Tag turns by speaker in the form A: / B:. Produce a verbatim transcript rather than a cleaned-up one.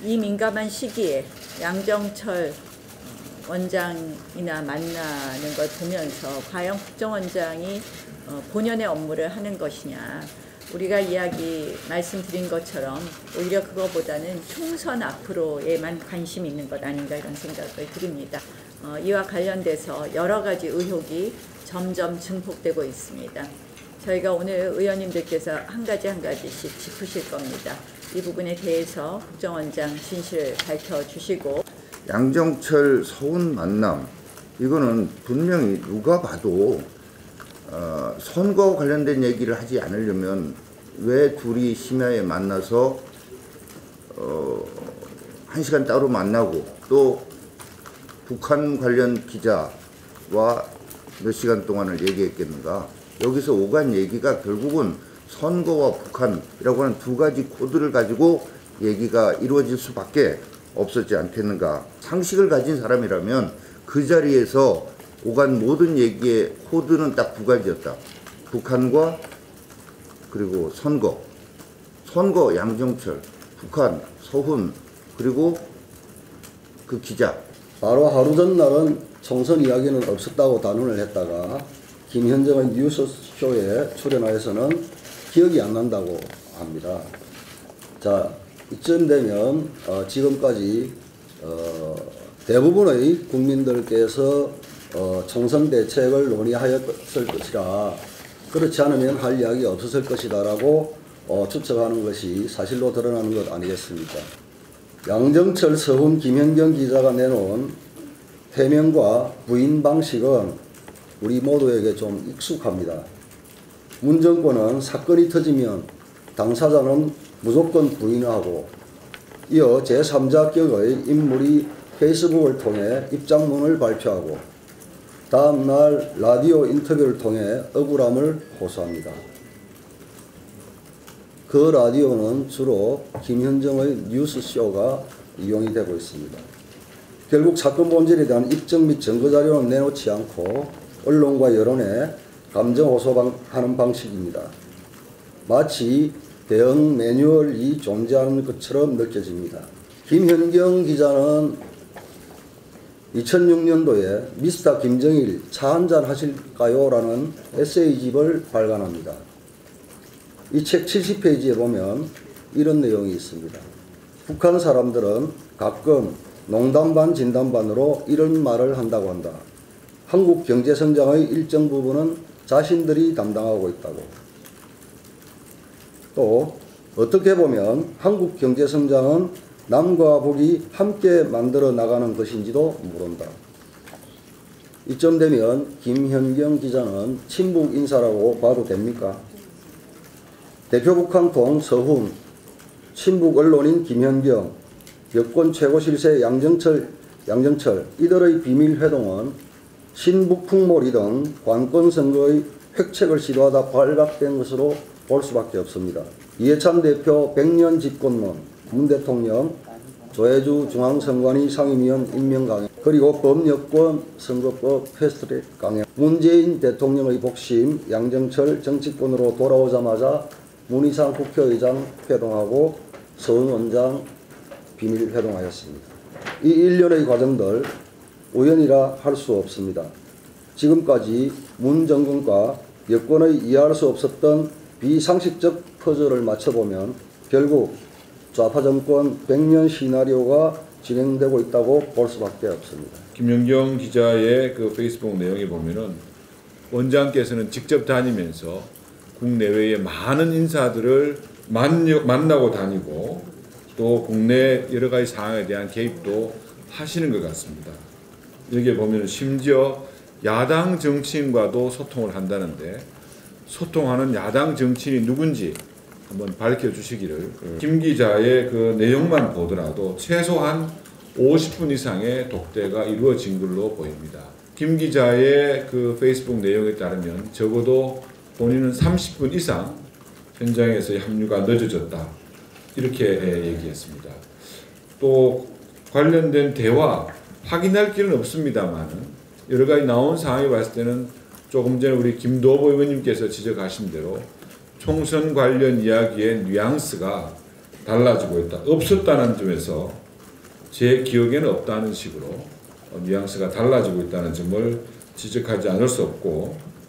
A: 이 민감한 시기에 양정철 원장이나 만나는 걸 보면서 과연 국정원장이 본연의 업무를 하는 것이냐, 우리가 이야기 말씀드린 것처럼 오히려 그거보다는 총선 앞으로에만 관심이 있는 것 아닌가 이런 생각을 드립니다. 어, 이와 관련돼서 여러 가지 의혹이 점점 증폭되고 있습니다. 저희가 오늘 의원님들께서 한 가지 한 가지씩 짚으실 겁니다. 이 부분에 대해서 국정원장 진실을 밝혀주시고.
B: 양정철 서훈 만남, 이거는 분명히 누가 봐도 어, 선거 관련된 얘기를 하지 않으려면 왜 둘이 심야에 만나서 어, 한 시간 따로 만나고 또 북한 관련 기자와 몇 시간 동안을 얘기했겠는가. 여기서 오간 얘기가 결국은 선거와 북한이라고 하는 두 가지 코드를 가지고 얘기가 이루어질 수밖에 없었지 않겠는가. 상식을 가진 사람이라면 그 자리에서 오간 모든 얘기의 코드는 딱 두 가지였다. 북한과 그리고 선거. 선거 양정철, 북한 서훈, 그리고 그 기자.
C: 바로 하루 전날은 총선 이야기는 없었다고 단언을 했다가 김현정의 뉴스쇼에 출연하여서는 기억이 안 난다고 합니다. 자, 이쯤 되면 어, 지금까지 어, 대부분의 국민들께서 어, 총선 대책을 논의하였을 것이라, 그렇지 않으면 할 이야기 없었을 것이다 라고 어, 추측하는 것이 사실로 드러나는 것 아니겠습니까? 양정철, 서훈, 김현경 기자가 내놓은 해명과 부인 방식은 우리 모두에게 좀 익숙합니다. 문 정권은 사건이 터지면 당사자는 무조건 부인하고, 이어 제삼자격의 인물이 페이스북을 통해 입장문을 발표하고 다음 날 라디오 인터뷰를 통해 억울함을 호소합니다. 그 라디오는 주로 김현정의 뉴스쇼가 이용이 되고 있습니다. 결국 사건 본질에 대한 입증 및 증거자료는 내놓지 않고 언론과 여론에 감정 호소하는 방식입니다. 마치 대응 매뉴얼이 존재하는 것처럼 느껴집니다. 김현경 기자는 이천육 년도에 미스터 김정일 차 한잔 하실까요? 라는 에세이집을 발간합니다. 이 책 칠십 페이지에 보면 이런 내용이 있습니다. 북한 사람들은 가끔 농담 반 진담 반으로 이런 말을 한다고 한다. 한국 경제 성장의 일정 부분은 자신들이 담당하고 있다고. 또 어떻게 보면 한국 경제 성장은 남과 북이 함께 만들어 나가는 것인지도 모른다. 이쯤 되면 김현경 기자는 친북 인사라고 봐도 됩니까? 대표 북한통 서훈, 친북 언론인 김현경, 여권 최고 실세 양정철, 양정철 이들의 비밀 회동은 신북 풍몰이 등 관권 선거의 획책을 시도하다 발각된 것으로 볼 수밖에 없습니다. 이해찬 대표 백 년 집권론, 문 대통령, 조혜주 중앙선관위 상임위원 임명 강행, 그리고 범여권 선거법 패스트트랙 강행, 문재인 대통령의 복심, 양정철 정치권으로 돌아오자마자 문희상 국회의장 회동하고 서훈 원장 비밀 회동하였습니다. 이 일련의 과정들 우연이라 할 수 없습니다. 지금까지 문 정권과 여권의 이해할 수 없었던 비상식적 퍼즐을 맞춰보면 결국 좌파 정권 백 년 시나리오가 진행되고 있다고 볼 수밖에 없습니다.
D: 김연경 기자의 그 페이스북 내용에 보면은 원장께서는 직접 다니면서 국내외의 많은 인사들을 만나고 다니고 또 국내 여러 가지 사항에 대한 개입도 하시는 것 같습니다. 여기에 보면 심지어 야당 정치인과도 소통을 한다는데 소통하는 야당 정치인이 누군지 한번 밝혀주시기를. 김 기자의 그 내용만 보더라도 최소한 오십 분 이상의 독대가 이루어진 걸로 보입니다. 김 기자의 그 페이스북 내용에 따르면 적어도 본인은 삼십 분 이상 현장에서의 합류가 늦어졌다, 이렇게 얘기했습니다. 또 관련된 대화 확인할 길은 없습니다만 여러 가지 나온 상황이 봤을 때는 조금 전에 우리 김도보 의원님께서 지적하신 대로 총선 관련 이야기의 뉘앙스가 달라지고 있다. 없었다는 점에서 제 기억에는 없다는 식으로 뉘앙스가 달라지고 있다는 점을 지적하지 않을 수 없고